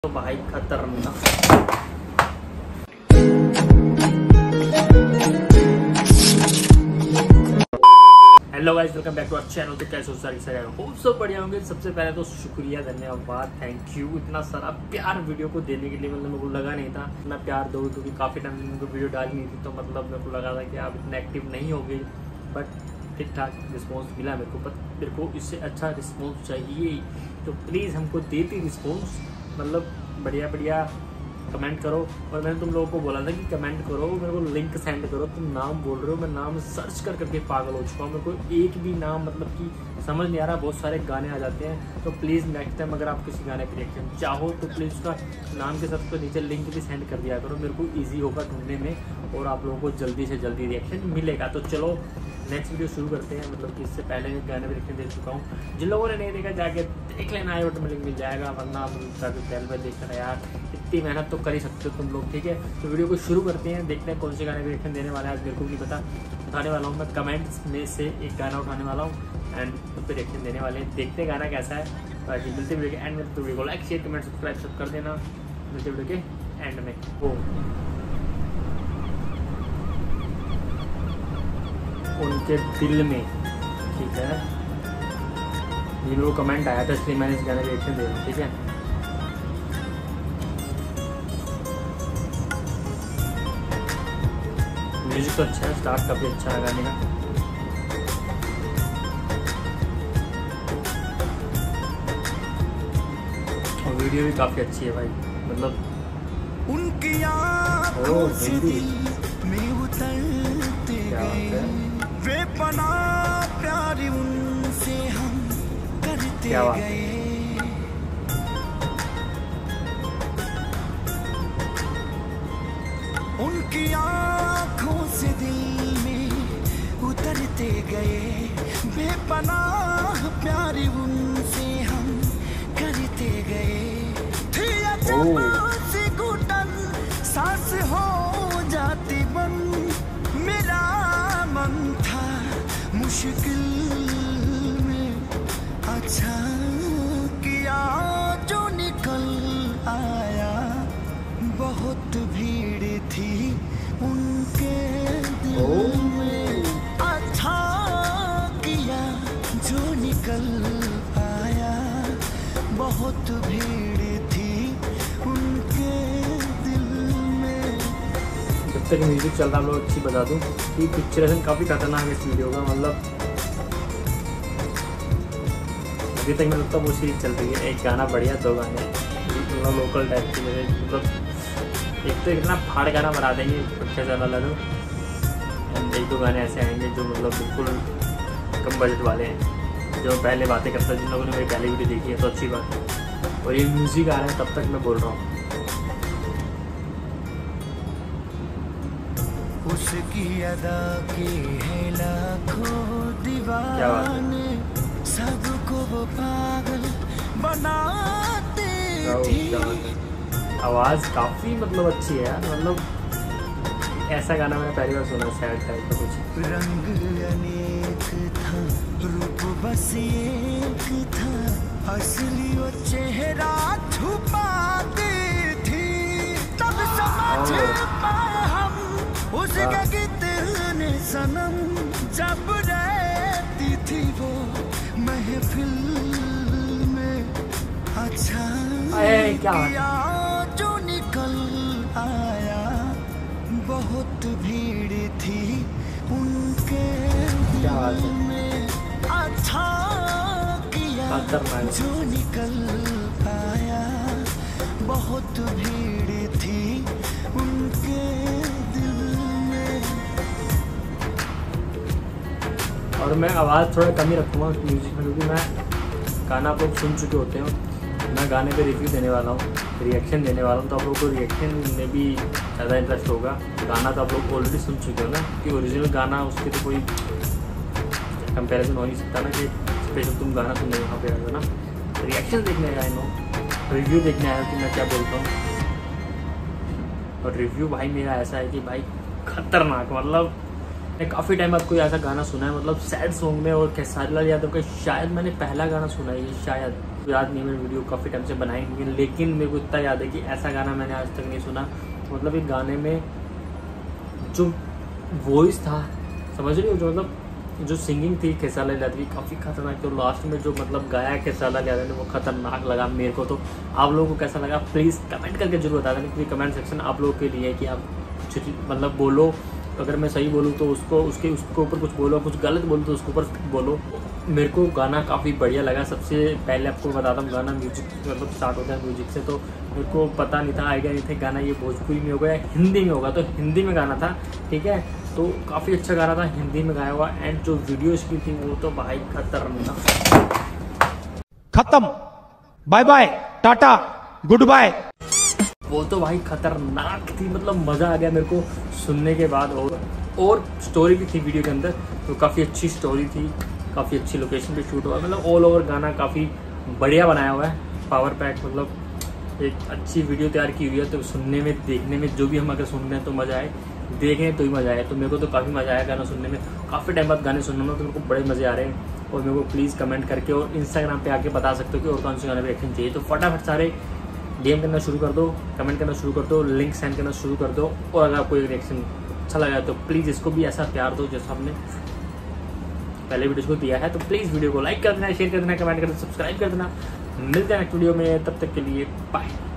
तो भाई खतरनाक। Hello guys, welcome back to our channel. तो कैसे हो सारे खूब सब बढ़िया होंगे। सबसे पहले तो शुक्रिया, धन्यवाद, थैंक यू इतना सारा प्यार वीडियो को देने के लिए। मतलब मेरे को लगा नहीं था इतना प्यार दो, क्योंकि काफ़ी टाइम मेरे को वीडियो डाली नहीं थी, तो मतलब मेरे को लगा था कि आप इतने एक्टिव नहीं हो गए, बट ठीक ठाक रिस्पॉन्स मिला मेरे को। बट मेरे को इससे अच्छा रिस्पॉन्स चाहिए, तो प्लीज़ हमको देती रिस्पॉन्स, मतलब बढ़िया बढ़िया कमेंट करो। और मैंने तुम लोगों को बोला था कि कमेंट करो, मेरे को लिंक सेंड करो। तुम नाम बोल रहे हो, मैं नाम सर्च कर करके पागल हो चुका हूँ। मेरे को एक भी नाम मतलब कि समझ नहीं आ रहा। बहुत सारे गाने आ जाते हैं, तो प्लीज़ नेक्स्ट टाइम अगर आप किसी गाने की रिएक्शन चाहो तो प्लीज़ उसका नाम के साथ तो नीचे लिंक भी सेंड कर दिया करो। मेरे को ईजी होगा ढूंढने में और आप लोगों को जल्दी से जल्दी रिएक्शन मिलेगा। तो चलो नेक्स्ट वीडियो शुरू करते हैं। मतलब कि इससे पहले मैं गाने में रिएक्शन दे चुका हूँ। जिन लोगों ने नहीं देखा जाके देख लेना, आई बटन में लिंक मिल जाएगा, वरना पहले पर देख लेना यार। इतनी मेहनत तो कर ही सकते हो तुम लोग, ठीक है। तो वीडियो को शुरू करते हैं, देखते हैं कौन से गाने में रिएक्शन देने वाले हैं। आज मेरे को नहीं पता, उठाने वाला हूँ मैं कमेंट्स में से एक गाना उठाने वाला हूँ एंड उस पर रिएक्शन देने वाले हैं। देखते हैं गाना कैसा है। बाकी मिलते वीडियो के एंड में। तो वीडियो को लाइक शेयर कमेंट सब्सक्राइब सब कर देना। मिलते वीडियो के एंड में। उनके दिल में, ठीक है। ये लोग कमेंट आया था, इसलिए मैंने इस गाने का रिएक्शन दे रहा, ठीक है। म्यूजिक तो अच्छा है, स्टार्ट काफी अच्छा है गाने का। और वीडियो भी काफी अच्छी है भाई, मतलब उनकी आँखों से दिल में उतरते गए, वे पना प्यार उनसे हम करते गए। उनकी आँखों से दिल में उतरते गए, वे पना प्यार उनसे हम करते गए। थी अचानक से घुटन सांस हो जाती बंद, मेरा मन था मुश्किल में, अच्छा किया जो निकल आया। बहुत भीड़ थी उनके दिल में, अच्छा किया जो निकल आया। बहुत भीड़ थी उनके दिल में। जब तक म्यूजिक चल रहा है, लोग अच्छी बता दूं कि पिक्चरेशन काफ़ी खतरनाक है इस वीडियो का। मतलब अभी तक मेरे तो वो सीरीज चल रही है, एक गाना बढ़िया, दो गाने मतलब लोकल टाइप के मेरे। मतलब एक तो इतना फाड़ गाना बना देंगे पिक्चर चला ला, तो एक दो गाने ऐसे आएंगे जो मतलब बिल्कुल कम बजट वाले हैं, जो पहले बातें करता है। जिन लोगों ने मेरी पहली वीडियो देखी है तो अच्छी बात है। और ये म्यूजिक आ रहा है तब तक मैं बोल रहा हूँ। उसकी अदा के है लाखों दीवाने, सबको वो पागल बनाते थे। आवाज़ काफ़ी मतलब अच्छी है यार। मतलब ऐसा गाना मैंने पहली बार सुना, सैड टाइप का कुछ। रंग अनेक था, रूप बस एक था, असली वो चेहरा छुपाती थी। तब समझ पाए हम उसके कितने सनम, जब रहती थी वो महफिल में, अच्छा किया जो निकल आया। बहुत भीड़ थी उनके दिल में, अच्छा किया जो निकल आया। बहुत भीड़ थी उनके दिल में। और मैं आवाज़ थोड़ा कम ही रखूँगा म्यूजिक में, क्योंकि मैं गाना आप लोग सुन चुके होते हो। मैं गाने पे रिव्यू देने वाला हूँ, रिएक्शन देने वाला हूँ, तो आप लोगों को रिएक्शन में भी ज़्यादा इंटरेस्ट होगा। गाना तो आप लोग ऑलरेडी सुन चुके हो ना, कि ओरिजिनल गाना उसके तो कोई कंपैरिजन हो नहीं सकता ना, कि स्पेशल तुम गाना सुनने वहाँ पे आए हो ना। रिएक्शन देखने आए नो, रिव्यू देखने आया कि मैं क्या बोलता हूँ। और रिव्यू भाई मेरा ऐसा है कि भाई खतरनाक, मतलब मैं काफ़ी टाइम बाद कोई ऐसा गाना सुना है, मतलब सैड सॉन्ग में, और खेसारी लाल यादव का शायद मैंने पहला गाना सुना है ये, शायद याद नहीं, मैंने वीडियो काफ़ी टाइम से बनाई नहीं है, लेकिन मेरे को इतना याद है कि ऐसा गाना मैंने आज तक नहीं सुना। मतलब एक गाने में जो वॉइस था, समझ रही हो, जो मतलब जो सिंगिंग थी खेसारी लाल यादव की, काफ़ी खतरनाक। तो लास्ट में जो मतलब गाया खेसारी लाल यादव ने वो खतरनाक लगा मेरे को। तो आप लोगों को कैसा लगा प्लीज़ कमेंट करके जरूर बता देना, क्योंकि कमेंट सेक्शन आप लोगों के लिए है कि आप कुछ मतलब बोलो, अगर मैं सही बोलूँ तो उसके ऊपर कुछ बोलो, कुछ गलत बोलूँ तो उसके ऊपर बोलो। मेरे को गाना काफ़ी बढ़िया लगा। सबसे पहले आपको बताता हूँ, गाना म्यूजिक मतलब स्टार्ट होता है म्यूजिक से, तो मेरे को पता नहीं था, आइडिया नहीं था गाना ये भोजपुरी में होगा या हिंदी में होगा, तो हिंदी में गाना था, ठीक है। तो काफ़ी अच्छा गाना था, हिंदी में गाया हुआ। एंड जो वीडियो इसकी थी वो तो भाई खतरनाक, खत्म, bye bye, tata, goodbye, वो तो भाई खतरनाक थी। मतलब मज़ा आ गया मेरे को सुनने के बाद। और स्टोरी भी थी वीडियो के अंदर, तो काफ़ी अच्छी स्टोरी थी, काफ़ी अच्छी लोकेशन पे शूट हुआ। मतलब ऑल ओवर गाना काफ़ी बढ़िया बनाया हुआ है, पावर पैक। मतलब एक अच्छी वीडियो तैयार की हुई है, तो सुनने में देखने में जो भी हम अगर सुन रहे हैं तो मज़ा आए, देखें तो ही मज़ा आए। तो मेरे को तो काफ़ी मज़ा आया गाना सुनने में। काफ़ी टाइम बाद गाने सुनने में तो मेरे को बड़े मज़े आ रहे हैं। और मेरे को प्लीज़ कमेंट करके और इंस्टाग्राम पे आके बता सकते हो कि और कौन से गाने पे रिएक्शन चाहिए। तो फटाफट सारे डीएम करना शुरू कर दो, कमेंट करना शुरू कर दो, लिंक सेंड करना शुरू कर दो। और अगर आपको एक रिएक्शन अच्छा लगा तो प्लीज़ इसको भी ऐसा प्यार दो जैसा हमने पहले वीडियो को दिया है। तो प्लीज़ वीडियो को लाइक कर देना, शेयर कर देना, कमेंट कर देना, सब्सक्राइब कर देना। मिलते हैं नेक्स्ट वीडियो में, तब तक के लिए बाय।